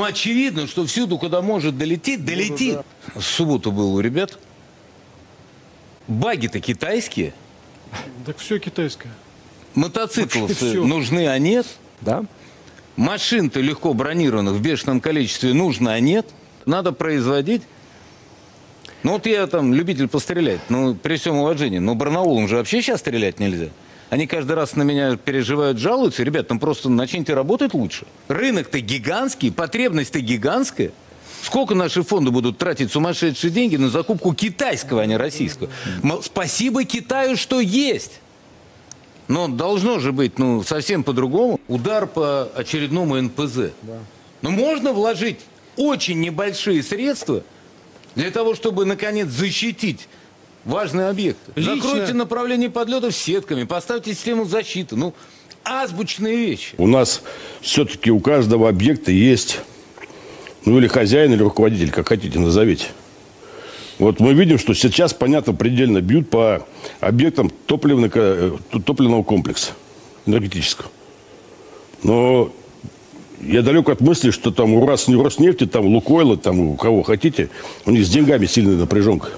очевидно, что всюду, куда может долететь, долетит. В субботу был у ребят. Баги-то китайские. Так все китайское. Мотоциклов нужны, а нет. Да? Машин-то легко бронированных в бешеном количестве нужно, а нет. Надо производить. Ну вот я там любитель пострелять, ну при всем уважении, но Барнаулом же вообще сейчас стрелять нельзя. Они каждый раз на меня переживают, жалуются. Ребят, ну просто начните работать лучше. Рынок-то гигантский, потребность-то гигантская. Сколько наши фонды будут тратить сумасшедшие деньги на закупку китайского, а не российского? Спасибо Китаю, что есть. Но должно же быть, ну, совсем по-другому. Удар по очередному НПЗ. Да. Но можно вложить очень небольшие средства для того, чтобы, наконец, защитить важные объекты. Закройте направление подлетов сетками, поставьте систему защиты. Ну, азбучные вещи. У нас все-таки у каждого объекта есть, ну, или хозяин, или руководитель, как хотите, назовите. Вот мы видим, что сейчас, понятно, предельно бьют по объектам топливного комплекса, энергетического. Но я далек от мысли, что там у Роснефти, там у Лукойла, там у кого хотите, у них с деньгами сильная напряженка.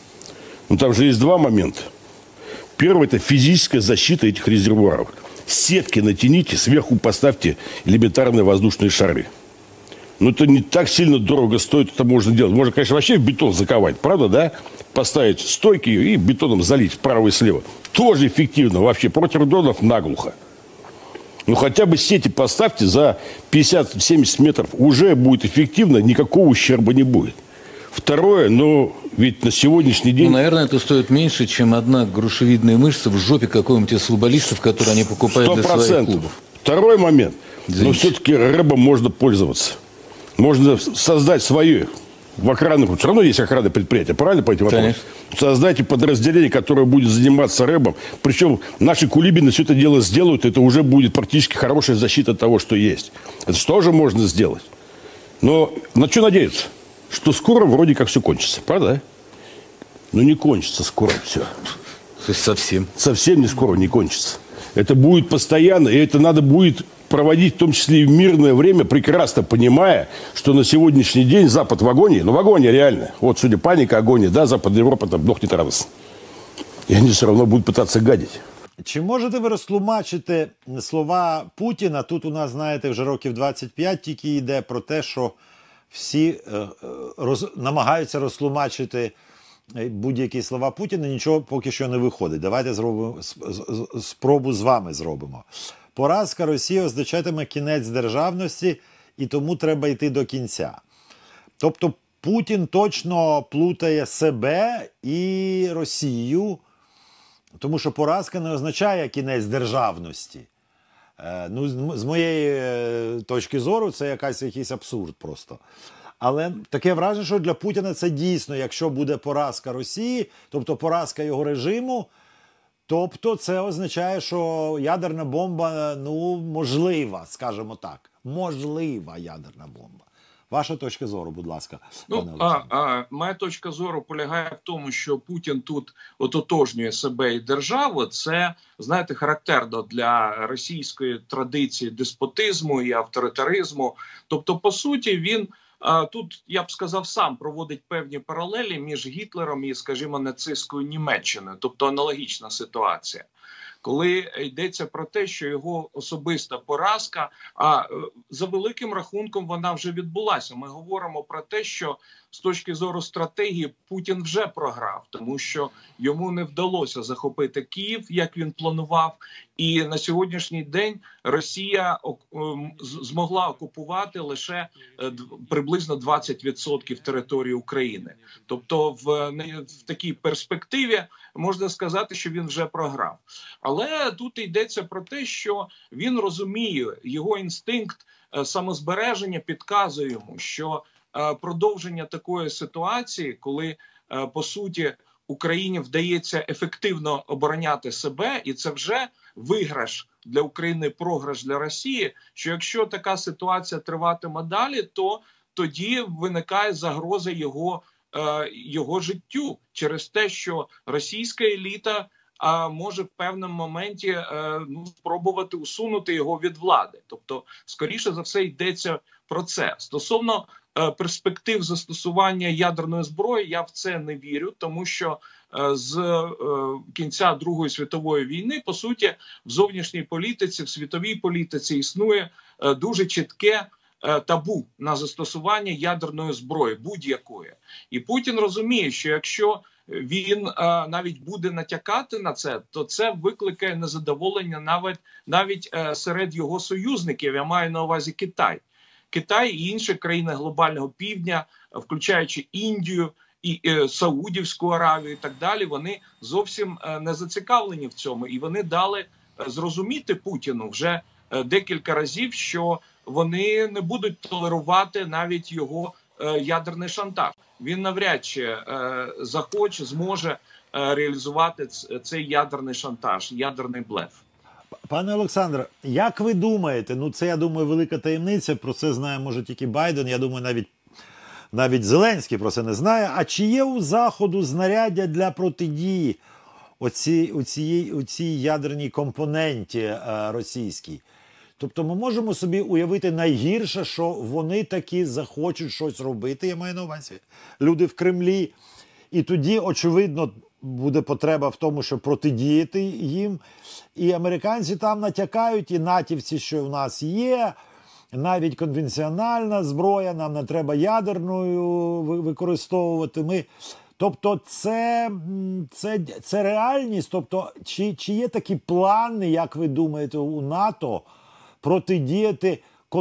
Но там же есть два момента. Первый – это физическая защита этих резервуаров. Сетки натяните, сверху поставьте элементарные воздушные шары. Но это не так сильно дорого стоит, это можно делать. Можно, конечно, вообще в бетон заковать, правда, да? Поставить стойки и бетоном залить вправо и слева. Тоже эффективно вообще, против дронов наглухо. Ну, хотя бы сети поставьте за 50-70 метров, уже будет эффективно, никакого ущерба не будет. Второе, ну, ведь на сегодняшний день... Ну, наверное, это стоит меньше, чем одна грушевидная мышца в жопе какого-нибудь из футболистов, которые они покупают для своих клубов. Второй момент. Извините. Но все-таки рэбом можно пользоваться. Можно создать свои в охранных... Все равно есть охранное предприятие, правильно по этим вопросам? Создайте подразделение, которое будет заниматься рэбом. Причем наши кулибины все это дело сделают, это уже будет практически хорошая защита того, что есть. Это что же можно сделать? Но на что надеяться? Что скоро вроде как все кончится, правда? Но не кончится скоро все. То есть совсем? Совсем не скоро не кончится. Это будет постоянно, и это надо будет проводить в том числе и в мирное время, прекрасно понимая, что на сегодняшний день Запад в агонии, но в агонии реально. Вот судя паника, агония, да, Западная Европа там дохнет радостно. И они все равно будут пытаться гадить. Чи можете ви розтлумачити слова Путіна? Тут у нас, знаєте, вже років 25 тільки йде про те, що всі намагаються розтлумачити будь-які слова Путіна, нічого поки що не виходить. Давайте спробу з вами зробимо. Поразка Росії означатиме кінець державності, і тому треба йти до кінця. Тобто Путін точно плутає себе і Росію, тому що поразка не означає кінець державності. Ну, з моєї точки зору, це якийсь абсурд просто. Але таке враження, що для Путіна це дійсно, якщо буде поразка Росії, тобто поразка його режиму, тобто це означає, що ядерна бомба, ну, можлива, скажімо так. Можлива ядерна бомба. Ваша точка зору, будь ласка. Моя точка зору полягає в тому, що Путін тут ототожнює себе і державу. Це, знаєте, характерно для російської традиції деспотизму і авторитаризму. Тобто, по суті, він тут, я б сказав, сам проводить певні паралелі між Гітлером і, скажімо, нацистською Німеччиною. Тобто аналогічна ситуація. Коли йдеться про те, що його особиста поразка, а за великим рахунком вона вже відбулася. Ми говоримо про те, що з точки зору стратегії Путін вже програв, тому що йому не вдалося захопити Київ, як він планував, і на сьогоднішній день Росія змогла окупувати лише приблизно 20% території України. Тобто в такій перспективі можна сказати, що він вже програв. Але тут йдеться про те, що він розуміє, його інстинкт самозбереження підказує йому, що продовження такої ситуації, коли, по суті, Україні вдається ефективно обороняти себе, і це вже виграш для України, програш для Росії, що якщо така ситуація триватиме далі, то тоді виникає загроза його життю через те, що російська еліта може в певному моменті спробувати усунути його від влади. Тобто, скоріше за все, йдеться про це. Стосовно перспектив застосування ядерної зброї, я в це не вірю, тому що з кінця Другої світової війни, по суті, в зовнішній політиці, в світовій політиці існує дуже чітке табу на застосування ядерної зброї, будь-якої. І Путін розуміє, що якщо він навіть буде натякати на це, то це викликає незадоволення навіть серед його союзників, я маю на увазі Китай. Китай і інші країни глобального півдня, включаючи Індію і Саудівську Аравію і так далі, вони зовсім не зацікавлені в цьому. І вони дали зрозуміти Путіну вже декілька разів, що вони не будуть толерувати навіть його ядерний шантаж. Він навряд чи зможе реалізувати цей ядерний шантаж, ядерний блеф. Пане Олександре, як ви думаєте, ну це, я думаю, велика таємниця, про це знає, може, тільки Байден, я думаю, навіть Зеленський про це не знає, а чи є у Заходу знаряддя для протидії у цій ядерній компоненті російській? Тобто ми можемо собі уявити найгірше, що вони таки захочуть щось робити, я маю на увазі, люди в Кремлі, і тоді, очевидно, буде потреба в тому, щоб протидіяти їм. І американці там натякають, і натівці, що в нас є, навіть конвенціональна зброя, нам не треба ядерною використовувати. Тобто це реальність, тобто чи є такі плани, як ви думаєте, у НАТО протидіяти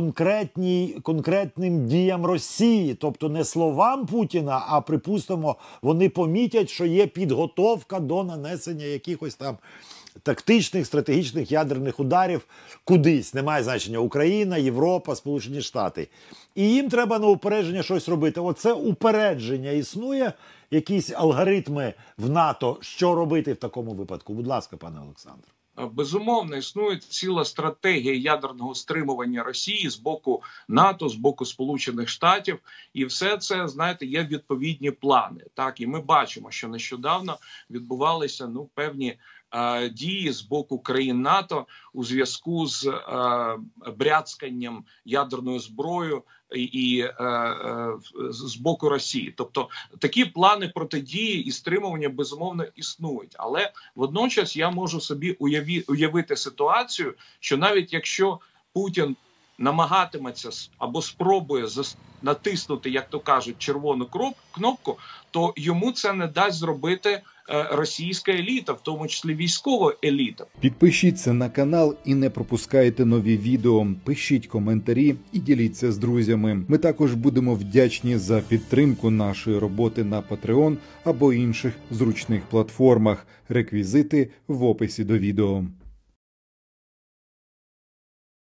конкретним діям Росії, тобто не словам Путіна, а, припустимо, вони помітять, що є підготовка до нанесення якихось там тактичних, стратегічних ядерних ударів кудись, немає значення, Україна, Європа, Сполучені Штати. І їм треба на упередження щось робити. Оце упередження існує, якісь алгоритми в НАТО, що робити в такому випадку? Будь ласка, пане Олександре. Безумовно, існує ціла стратегія ядерного стримування Росії з боку НАТО, з боку Сполучених Штатів. І все це, знаєте, є відповідні плани. Так, і ми бачимо, що нещодавно відбувалися певні дії з боку країн НАТО у зв'язку з бряцканням ядерною зброєю і з боку Росії. Тобто такі плани протидії і стримування, безумовно, існують. Але водночас я можу собі уявити ситуацію, що навіть якщо Путін намагатиметься або спробує натиснути, як то кажуть, червону кнопку, то йому це не дасть зробити російська еліта, в тому числі військова еліта. Підпишіться на канал і не пропускайте нові відео. Пишіть коментарі і діліться з друзями. Ми також будемо вдячні за підтримку нашої роботи на Patreon або інших зручних платформах. Реквізити в описі до відео.